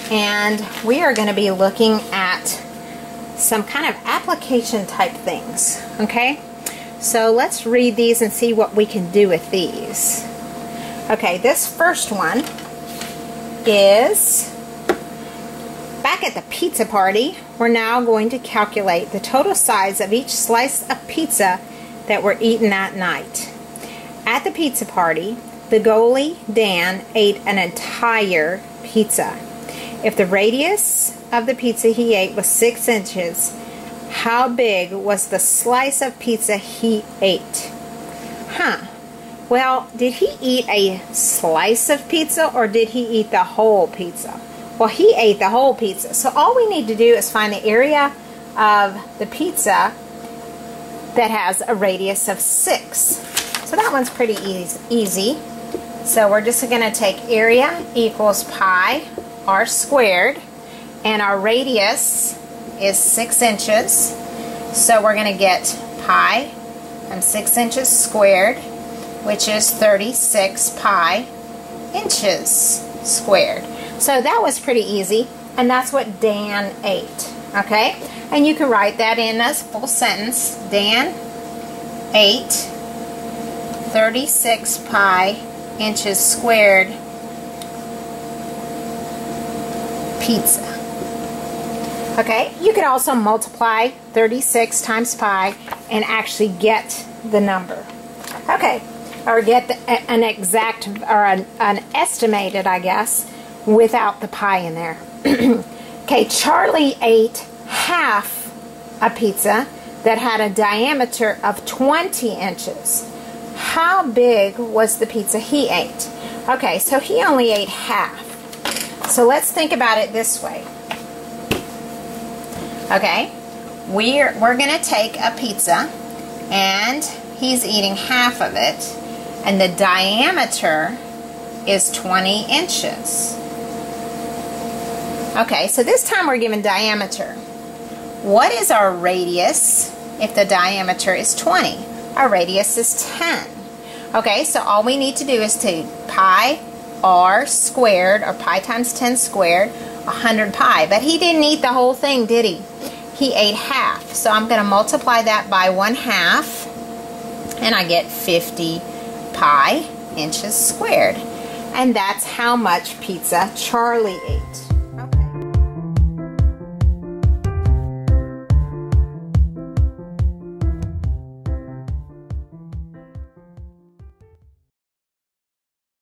and we are going to be looking at some kind of application type things, okay? So let's read these and see what we can do with these. Okay, this first one is, back at the pizza party, we're now going to calculate the total size of each slice of pizza that were eaten that night. At the pizza party, the goalie, Dan, ate an entire pizza. If the radius of the pizza he ate was 6 inches, how big was the slice of pizza he ate? Well, did he eat a slice of pizza or did he eat the whole pizza? Well, he ate the whole pizza. So all we need to do is find the area of the pizza that has a radius of 6. So that one's pretty easy. So we're just going to take area equals pi r squared, and our radius is 6 inches. So we're going to get pi times 6 inches squared, which is 36 pi inches squared. So that was pretty easy, and that's what Dan ate, okay? And you can write that in as full sentence. Dan ate 36 pi inches squared pizza. Okay, you could also multiply 36 times pi and actually get the number. Okay, or get an exact, or an estimated, I guess, without the pi in there. Okay, Charlie ate half a pizza that had a diameter of 20 inches. How big was the pizza he ate? Okay, so he only ate half. So let's think about it this way. Okay, we're going to take a pizza, and he's eating half of it, and the diameter is 20 inches. Okay, so this time we're given diameter. What is our radius if the diameter is 20? Our radius is 10. Okay, so all we need to do is take pi r squared, or pi times 10 squared, 100 pi. But he didn't eat the whole thing, did he? He ate half. So I'm going to multiply that by 1/2, and I get 50 pi inches squared. And that's how much pizza Charlie ate.